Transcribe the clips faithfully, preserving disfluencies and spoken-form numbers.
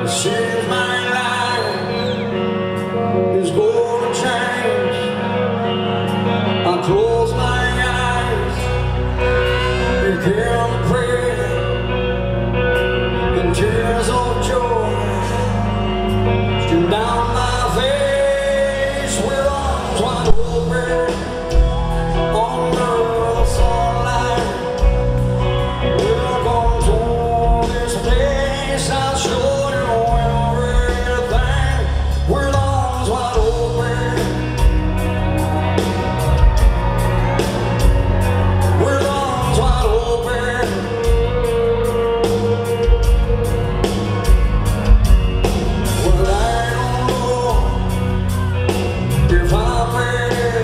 Seems my life is gonna change. I close my eyes and can pray, and tears of joy stream down my face with arms wide open under the sunlight. Welcome to this place, I'll show you everything with arms wide open. With arms wide open. Well, I don't know if I'm ready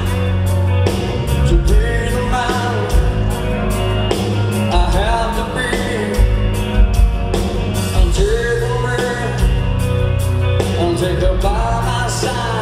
to be the man I have to be. I'm taking her, I'm taking her by my side.